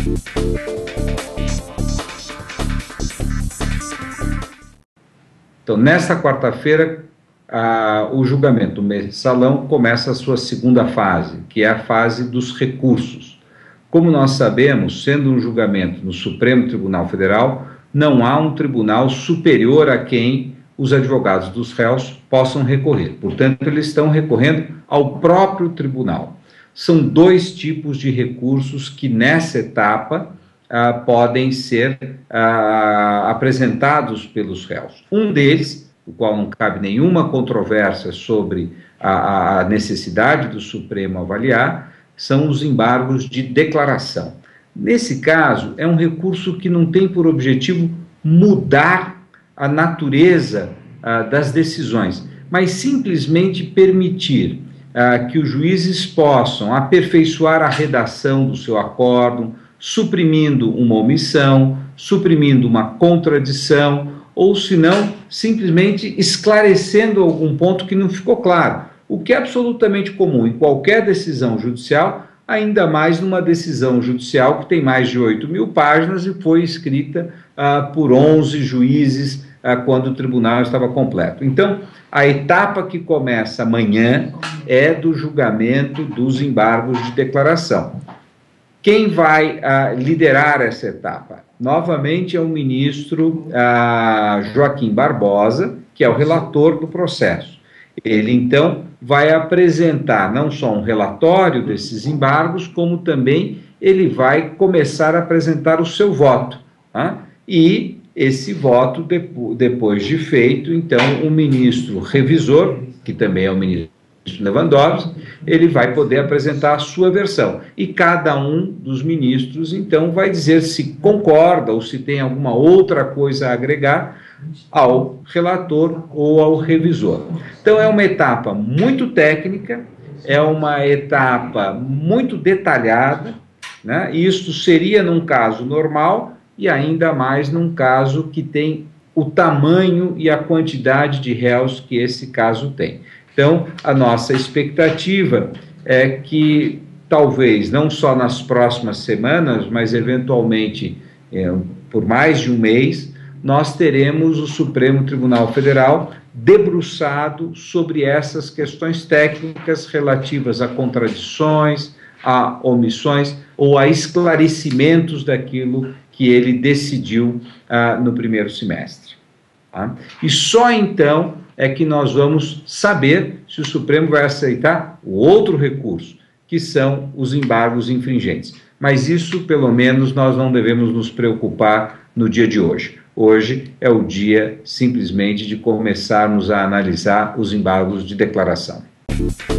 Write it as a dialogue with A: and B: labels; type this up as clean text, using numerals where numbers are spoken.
A: Então, nesta quarta-feira, o julgamento do mensalão começa a sua segunda fase, que é a fase dos recursos. Como nós sabemos, sendo um julgamento no Supremo Tribunal Federal, não há um tribunal superior a quem os advogados dos réus possam recorrer. Portanto, eles estão recorrendo ao próprio tribunal. São dois tipos de recursos que, nessa etapa, podem ser apresentados pelos réus. Um deles, o qual não cabe nenhuma controvérsia sobre a necessidade do Supremo avaliar, são os embargos de declaração. Nesse caso, é um recurso que não tem por objetivo mudar a natureza das decisões, mas simplesmente permitir que os juízes possam aperfeiçoar a redação do seu acórdão, suprimindo uma omissão, suprimindo uma contradição, ou se não, simplesmente esclarecendo algum ponto que não ficou claro, o que é absolutamente comum em qualquer decisão judicial, ainda mais numa decisão judicial que tem mais de 8.000 páginas e foi escrita por 11 juízes quando o tribunal estava completo. Então, a etapa que começa amanhã é do julgamento dos embargos de declaração. Quem vai liderar essa etapa? Novamente é o ministro Joaquim Barbosa, que é o relator do processo. Ele, então, vai apresentar não só um relatório desses embargos, como também ele vai começar a apresentar o seu voto. E esse voto, depois de feito, então, o ministro revisor, que também é o ministro Lewandowski, ele vai poder apresentar a sua versão. E cada um dos ministros, então, vai dizer se concorda ou se tem alguma outra coisa a agregar ao relator ou ao revisor. Então, é uma etapa muito técnica, é uma etapa muito detalhada, né? Isto seria num caso normal e ainda mais num caso que tem o tamanho e a quantidade de réus que esse caso tem. Então, a nossa expectativa é que, talvez, não só nas próximas semanas, mas eventualmente por mais de um mês, nós teremos o Supremo Tribunal Federal debruçado sobre essas questões técnicas relativas a contradições, a omissões ou a esclarecimentos daquilo que ele decidiu no primeiro semestre. Tá? E só então é que nós vamos saber se o Supremo vai aceitar o outro recurso, que são os embargos infringentes. Mas isso, pelo menos, nós não devemos nos preocupar no dia de hoje. Hoje é o dia, simplesmente, de começarmos a analisar os embargos de declaração.